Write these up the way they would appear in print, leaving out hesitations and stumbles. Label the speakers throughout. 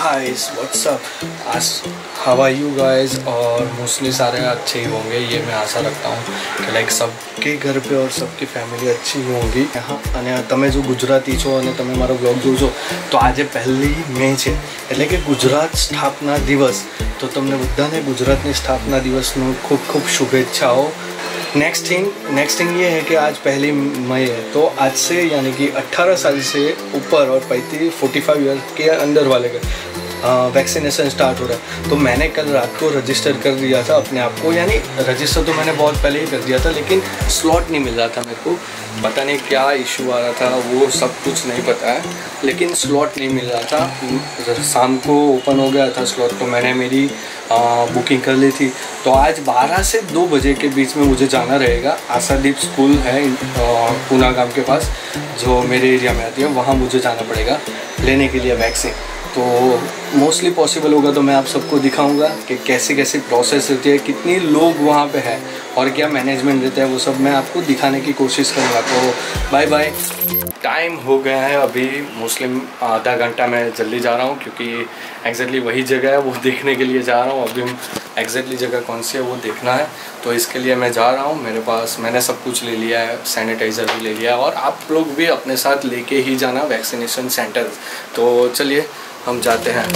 Speaker 1: Guys what's up, आज how are you guys. और mostly सारे अच्छे ही होंगे, ये मैं आशा रखता हूँ कि लाइक सबके घर पे और सबकी फैमिली अच्छी ही होंगी। हाँ, અને તમે જો ગુજરાતી છો અને તમે મારો બ્લોગ જોજો તો આજે 1 મે છે, એટલે કે ગુજરાત સ્થાપના દિવસ। તો તમને બધાને ગુજરાતની સ્થાપના દિવસનો ખૂબ ખૂબ શુભેચ્છાઓ। नेक्स्ट थिंग ये है कि आज 1 मई है, तो आज से यानी कि 18 साल से ऊपर और 45 ईयर के अंदर वाले का वैक्सीनेशन स्टार्ट हो रहा है। तो मैंने कल रात को रजिस्टर कर दिया था अपने आप को, यानी रजिस्टर तो मैंने बहुत पहले ही कर दिया था, लेकिन स्लॉट नहीं मिल रहा था मेरे को। पता नहीं क्या इशू आ रहा था, वो सब कुछ नहीं पता है, लेकिन स्लॉट नहीं मिल रहा था। शाम को ओपन हो गया था स्लॉट, तो मैंने मेरी बुकिंग कर ली थी। तो आज 12 से 2 बजे के बीच में मुझे जाना रहेगा। आशादीप स्कूल है पूना गांव के पास, जो मेरे एरिया में आती है, वहाँ मुझे जाना पड़ेगा लेने के लिए वैक्सीन। तो मोस्टली पॉसिबल होगा तो मैं आप सबको दिखाऊंगा कि कैसी कैसी प्रोसेस रहती है, कितनी लोग वहाँ पे है और क्या मैनेजमेंट रहता है, वो सब मैं आपको दिखाने की कोशिश करूँगा। तो बाय बाय। टाइम हो गया है अभी, मुस्लिम आधा घंटा मैं जल्दी जा रहा हूँ, क्योंकि एग्जैक्टली वही जगह है, वो देखने के लिए जा रहा हूँ। अभी हम एग्जैक्टली जगह कौन सी है वो देखना है, तो इसके लिए मैं जा रहा हूँ। मेरे पास मैंने सब कुछ ले लिया है, सैनिटाइज़र भी ले लिया है, और आप लोग भी अपने साथ लेके ही जाना वैक्सीनेशन सेंटर। तो चलिए हम जाते हैं।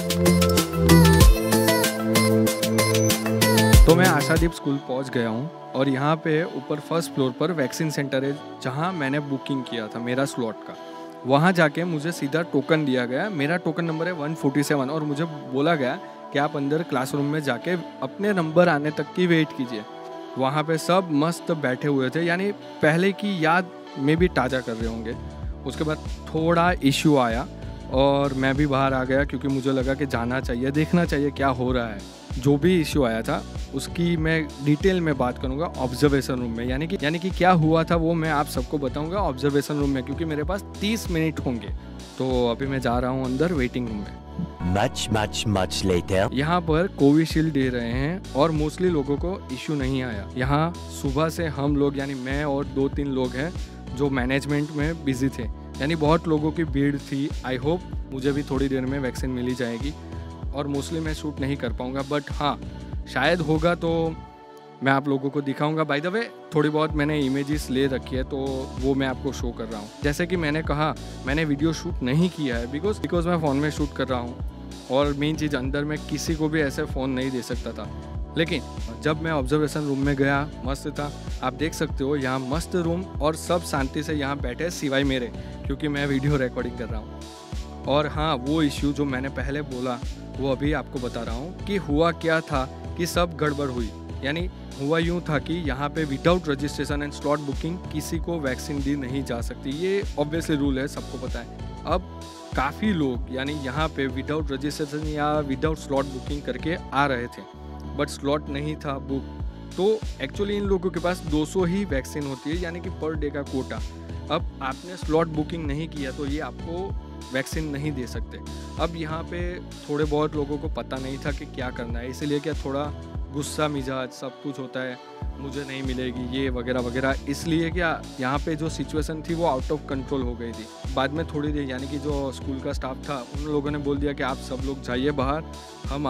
Speaker 1: तो मैं आशादीप स्कूल पहुंच गया हूं, और यहाँ पे ऊपर फर्स्ट फ्लोर पर वैक्सीन सेंटर है, जहाँ मैंने बुकिंग किया था मेरा स्लॉट का। वहाँ जाके मुझे सीधा टोकन दिया गया, मेरा टोकन नंबर है 147, और मुझे बोला गया कि आप अंदर क्लासरूम में जाके अपने नंबर आने तक की वेट कीजिए। वहाँ पे सब मस्त बैठे हुए थे, यानी पहले की याद में भी ताज़ा कर रहे होंगे। उसके बाद थोड़ा इश्यू आया और मैं भी बाहर आ गया, क्योंकि मुझे लगा कि जाना चाहिए, देखना चाहिए क्या हो रहा है। जो भी इश्यू आया था उसकी मैं डिटेल में बात करूंगा ऑब्जर्वेशन रूम में, यानी कि क्या हुआ था वो मैं आप सबको बताऊंगा ऑब्जर्वेशन रूम में, क्योंकि मेरे पास 30 मिनट होंगे। तो अभी मैं जा रहा हूं अंदर वेटिंग रूम में।
Speaker 2: much later।
Speaker 1: यहाँ पर कोविशील्ड दे रहे हैं, और मोस्टली लोगों को इश्यू नहीं आया। यहाँ सुबह से हम लोग, यानी मैं और 2-3 लोग हैं जो मैनेजमेंट में बिजी थे, यानी बहुत लोगों की भीड़ थी। आई होप मुझे भी थोड़ी देर में वैक्सीन मिल ही जाएगी, और मोस्टली मैं शूट नहीं कर पाऊँगा, बट हाँ शायद होगा तो मैं आप लोगों को दिखाऊंगा। बाय द वे थोड़ी बहुत मैंने इमेजेस ले रखी है, तो वो मैं आपको शो कर रहा हूँ। जैसे कि मैंने कहा, मैंने वीडियो शूट नहीं किया है बिकॉज मैं फ़ोन में शूट कर रहा हूँ, और मेन चीज़ अंदर मैं किसी को भी ऐसे फ़ोन नहीं दे सकता था। लेकिन जब मैं ऑब्जर्वेशन रूम में गया, मस्त था। आप देख सकते हो यहाँ मस्त रूम, और सब शांति से यहाँ बैठे सिवाय मेरे, क्योंकि मैं वीडियो रिकॉर्डिंग कर रहा हूँ। और हाँ, वो इश्यू जो मैंने पहले बोला वो अभी आपको बता रहा हूँ कि हुआ क्या था, कि सब गड़बड़ हुई। यानी हुआ यूँ था कि यहाँ पे without registration and slot booking किसी को वैक्सीन दी नहीं जा सकती। ये ऑब्वियसली रूल है, सबको पता है। अब काफ़ी लोग यानी यहाँ पे विदाउट रजिस्ट्रेशन या विदाउट स्लॉट बुकिंग करके आ रहे थे, बट स्लॉट नहीं था बुक। तो एक्चुअली इन लोगों के पास 200 ही वैक्सीन होती है, यानी कि पर डे का कोटा। अब आपने स्लॉट बुकिंग नहीं किया तो ये आपको वैक्सीन नहीं दे सकते। अब यहाँ पे थोड़े बहुत लोगों को पता नहीं था कि क्या करना है, इसीलिए क्या थोड़ा गुस्सा मिजाज सब कुछ होता है, मुझे नहीं मिलेगी ये वगैरह वगैरह। इसलिए क्या यहाँ पे जो सिचुएशन थी वो आउट ऑफ कंट्रोल हो गई थी। बाद में थोड़ी देर, यानी कि जो स्कूल का स्टाफ था, उन लोगों ने बोल दिया कि आप सब लोग जाइए बाहर, हम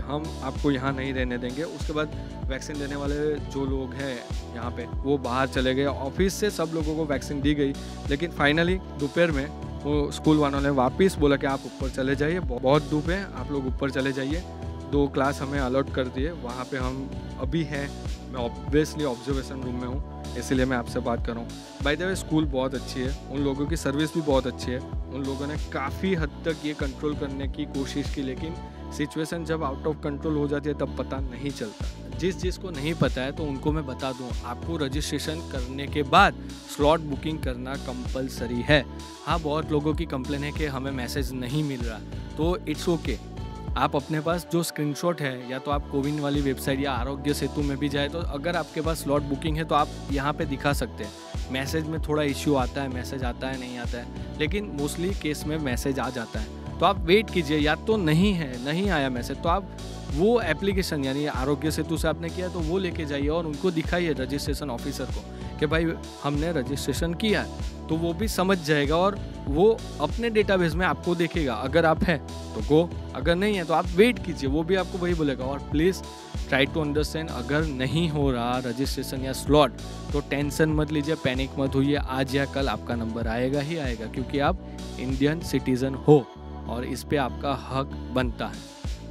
Speaker 1: आपको यहाँ नहीं रहने देंगे। उसके बाद वैक्सीन देने वाले जो लोग हैं यहाँ पे, वो बाहर चले गए। ऑफिस से सब लोगों को वैक्सीन दी गई, लेकिन फाइनली दोपहर में वो स्कूल वालों ने वापस बोला कि आप ऊपर चले जाइए, बहुत धूप है, आप लोग ऊपर चले जाइए। 2 क्लास हमें अलॉट कर दिए, वहाँ पे हम अभी हैं। मैं ऑब्वियसली ऑब्जर्वेशन रूम में हूँ, इसीलिए मैं आपसे बात कर रहा हूँ। बाय द वे स्कूल बहुत अच्छी है, उन लोगों की सर्विस भी बहुत अच्छी है। उन लोगों ने काफ़ी हद तक ये कंट्रोल करने की कोशिश की, लेकिन सिचुएशन जब आउट ऑफ कंट्रोल हो जाती है तब पता नहीं चलता। जिस को नहीं पता है तो उनको मैं बता दूं, आपको रजिस्ट्रेशन करने के बाद स्लॉट बुकिंग करना कंपलसरी है। हाँ, बहुत लोगों की कंप्लेन है कि हमें मैसेज नहीं मिल रहा, तो इट्स ओके। आप अपने पास जो स्क्रीनशॉट है, या तो आप कोविन वाली वेबसाइट या आरोग्य सेतु में भी जाए, तो अगर आपके पास स्लॉट बुकिंग है तो आप यहाँ पे दिखा सकते हैं। मैसेज में थोड़ा इश्यू आता है, मैसेज आता है नहीं आता है, लेकिन मोस्टली केस में मैसेज आ जाता है। तो आप वेट कीजिए, या तो नहीं आया मैसेज तो आप वो एप्लीकेशन यानी आरोग्य सेतु से आपने किया तो वो लेके जाइए और उनको दिखाइए रजिस्ट्रेशन ऑफिसर को कि भाई हमने रजिस्ट्रेशन किया है, तो वो भी समझ जाएगा और वो अपने डेटाबेस में आपको देखेगा। अगर आप है तो गो, अगर नहीं है तो आप वेट कीजिए, वो भी आपको वही बोलेगा। और प्लीज़ ट्राई टू अंडरस्टैंड, अगर नहीं हो रहा रजिस्ट्रेशन या स्लॉट तो टेंशन मत लीजिए, पैनिक मत होइए, आज या कल आपका नंबर आएगा ही आएगा, क्योंकि आप इंडियन सिटीज़न हो और इस पे आपका हक बनता है।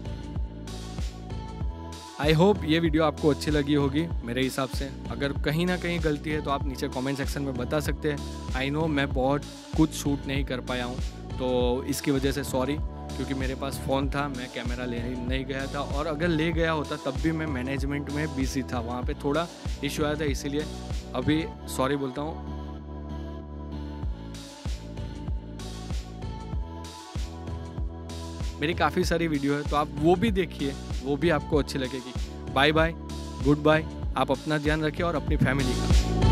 Speaker 1: आई होप ये वीडियो आपको अच्छी लगी होगी मेरे हिसाब से। अगर कहीं ना कहीं गलती है तो आप नीचे कमेंट सेक्शन में बता सकते हैं। आई नो मैं बहुत कुछ शूट नहीं कर पाया हूँ, तो इसकी वजह से सॉरी, क्योंकि मेरे पास फ़ोन था, मैं कैमरा ले नहीं गया था, और अगर ले गया होता तब भी मैं मैनेजमेंट में बिजी था, वहाँ पे थोड़ा इशू आया था, इसीलिए अभी सॉरी बोलता हूँ। मेरी काफ़ी सारी वीडियो है, तो आप वो भी देखिए, वो भी आपको अच्छी लगेगी। बाय बाय, गुड बाय, आप अपना ध्यान रखिए और अपनी फैमिली का।